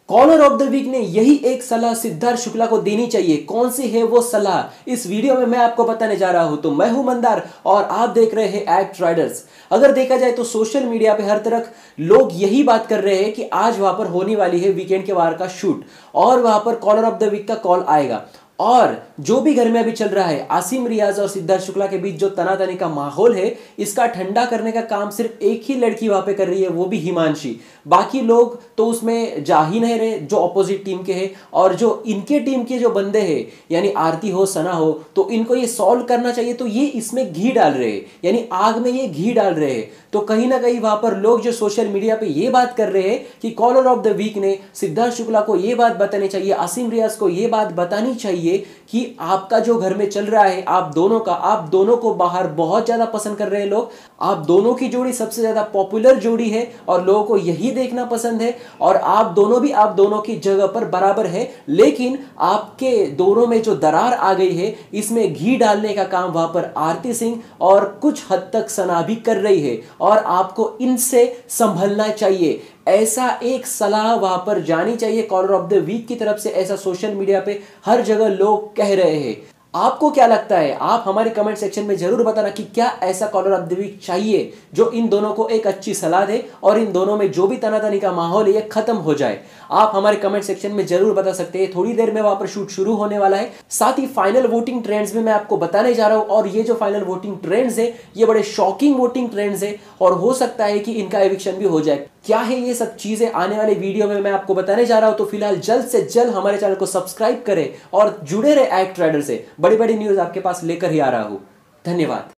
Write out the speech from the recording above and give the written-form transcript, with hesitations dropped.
Collar of the week ने यही एक सलाह सिद्धार्थ शुक्ला को देनी चाहिए। कौन सी है वो सलाह, इस वीडियो में मैं आपको बताने जा रहा हूं। तो मैं हूं मंदार और आप देख रहे हैं एक्ट राइडर्स। अगर देखा जाए तो सोशल मीडिया पे हर तरफ लोग यही बात कर रहे हैं कि आज वहां पर होने वाली है वीकेंड के वार का शूट और वहां पर कॉलर ऑफ द वीक का कॉल आएगा। और जो भी घर में अभी चल रहा है, आसिम रियाज और सिद्धार्थ शुक्ला के बीच जो तनातनी का माहौल है, इसका ठंडा करने का काम सिर्फ एक ही लड़की वहां पे कर रही है, वो भी हिमांशी। बाकी लोग तो उसमें जा ही नहीं रहे जो अपोजिट टीम के हैं। और जो इनके टीम के जो बंदे हैं, यानी आरती हो, सना हो, तो इनको ये सॉल्व करना चाहिए, तो ये इसमें घी डाल रहे हैं, यानी आग में ये घी डाल रहे हैं। तो कहीं ना कहीं वहां पर लोग जो सोशल मीडिया पे ये बात कर रहे हैं कि कॉलर ऑफ द वीक ने सिद्धार्थ शुक्ला को ये बात बतानी चाहिए, आसिम रियाज को ये बात बतानी चाहिए कि आपका जो घर में चल रहा है, आप दोनों को बाहर बहुत ज्यादा पसंद कर रहे हैं लोग। आप दोनों की जोड़ी सबसे ज्यादा पॉपुलर जोड़ी है और लोगों को यही देखना पसंद है। और आप दोनों की जगह पर बराबर है, लेकिन आपके दोनों में जो दरार आ गई है, इसमें घी डालने का काम वहां पर आरती सिंह और कुछ हद तक सना भी कर रही है और आपको इनसे संभलना चाहिए। ऐसा एक सलाह वहां पर जानी चाहिए कॉलर ऑफ द वीक की तरफ से। ऐसा सोशल मीडिया पे हर जगह लोग कह रहे हैं। आपको क्या लगता है? आप हमारे कमेंट सेक्शन में जरूर बताना कि क्या ऐसा कॉलर ऑफ द वीक चाहिए जो इन दोनों को एक अच्छी सलाह दे और इन दोनों में जो भी तनातनी का माहौल है ये खत्म हो जाए। आप हमारे कमेंट सेक्शन में जरूर बता सकते हैं। थोड़ी देर में वहां पर शूट शुरू होने वाला है। साथ ही फाइनल वोटिंग ट्रेंड्स में मैं आपको बताने जा रहा हूं और ये जो फाइनल वोटिंग ट्रेंड्स है, ये बड़े शॉकिंग वोटिंग ट्रेंड्स है और हो सकता है कि इनका एविक्शन भी हो जाए। क्या है ये सब चीजें आने वाले वीडियो में मैं आपको बताने जा रहा हूं। तो फिलहाल जल्द से जल्द हमारे चैनल को सब्सक्राइब करें और जुड़े रहे एक्ट राइडर से। बड़ी बड़ी न्यूज आपके पास लेकर ही आ रहा हूं। धन्यवाद।